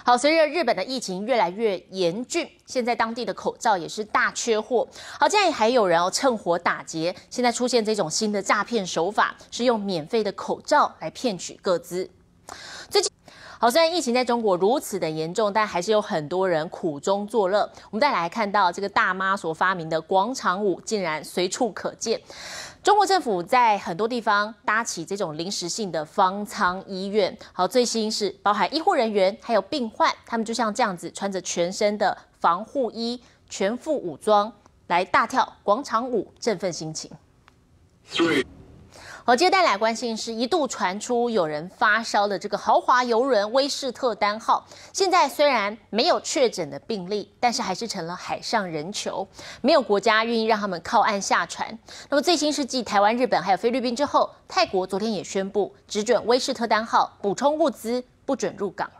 好，随着日本的疫情越来越严峻，现在当地的口罩也是大缺货。好，竟然还有人趁火打劫，现在出现这种新的诈骗手法，是用免费的口罩来骗取个资。好，虽然疫情在中国如此的严重，但还是有很多人苦中作乐。我们再来看到这个大妈所发明的广场舞，竟然随处可见。中国政府在很多地方搭起这种临时性的方舱医院。好，最新是包含医护人员还有病患，他们就像这样子穿着全身的防护衣，全副武装来大跳广场舞，振奋心情。好，接下来关心是一度传出有人发烧的这个豪华邮轮威士特丹号，现在虽然没有确诊的病例，但是还是成了海上人球，没有国家愿意让他们靠岸下船。那么最新是继台湾、日本还有菲律宾之后，泰国昨天也宣布只准威士特丹号补充物资，不准入港。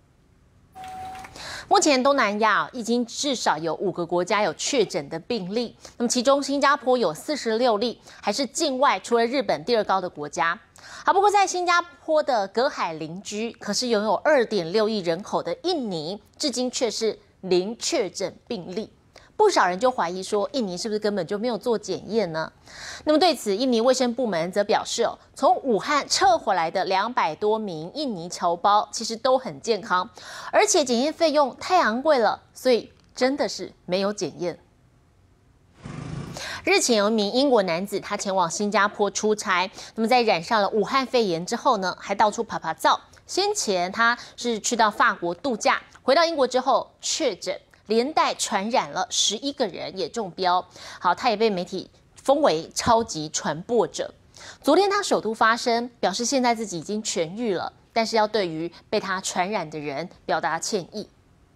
目前东南亚已经至少有5个国家有确诊的病例，那么其中新加坡有46例，还是境外除了日本第2高的国家。好，不过在新加坡的隔海邻居，可是拥有2.6亿人口的印尼，至今却是0确诊病例。不少人就怀疑说，印尼是不是根本就没有做检验呢？那么对此，印尼卫生部门则表示，从武汉撤回来的200多名印尼侨胞其实都很健康，而且检验费用太昂贵了，所以真的是没有检验。日前有一名英国男子，他前往新加坡出差，那么在染上了武汉肺炎之后呢，还到处爬照。先前他是去到法国度假，回到英国之后确诊。连带传染了11个人，也中标。好，他也被媒体封为超级传播者。昨天他首度发声，表示现在自己已经痊愈了，但是要对于被他传染的人表达歉意。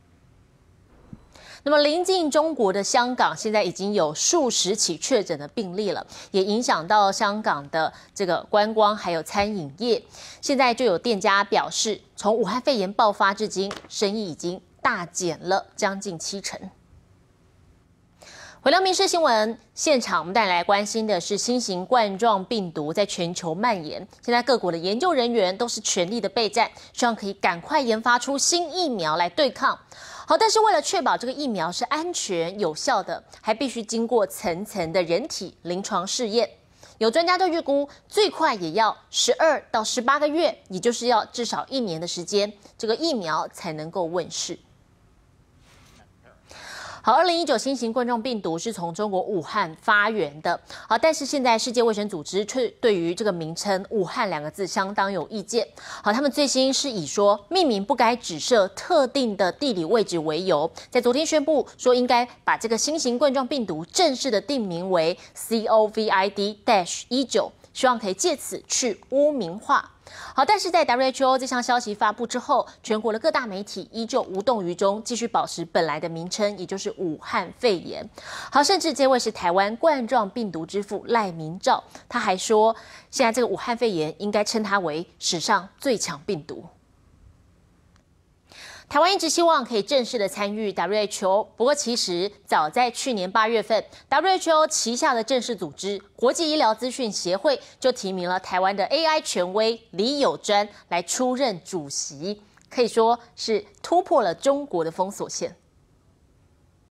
那么临近中国的香港，现在已经有数十起确诊的病例了，也影响到香港的这个观光还有餐饮业。现在就有店家表示，从武汉肺炎爆发至今，生意已经大减了将近70%。回到民视新闻现场，我们带来关心的是新型冠状病毒在全球蔓延。现在各国的研究人员都是全力的备战，希望可以赶快研发出新疫苗来对抗。好，但是为了确保这个疫苗是安全有效的，还必须经过层层的人体临床试验。有专家都预估，最快也要12到18个月，也就是要至少1年的时间，这个疫苗才能够问世。好，2019新型冠状病毒是从中国武汉发源的。好，但是现在世界卫生组织却对于这个名称“武汉”2个字相当有意见。好，他们最新是以说命名不该只设特定的地理位置为由，在昨天宣布说应该把这个新型冠状病毒正式的定名为 COVID-19， 希望可以借此去污名化。好，但是在 WHO 这项消息发布之后，全国的各大媒体依旧无动于衷，继续保持本来的名称，也就是武汉肺炎。好，甚至这位是台湾冠状病毒之父赖明照，他还说，现在这个武汉肺炎应该称它为史上最强病毒。台湾一直希望可以正式的参与 WHO， 不过其实早在去年8月份 ，WHO 旗下的正式组织国际医疗资讯协会就提名了台湾的 AI 权威李友专来出任主席，可以说是突破了中国的封锁线。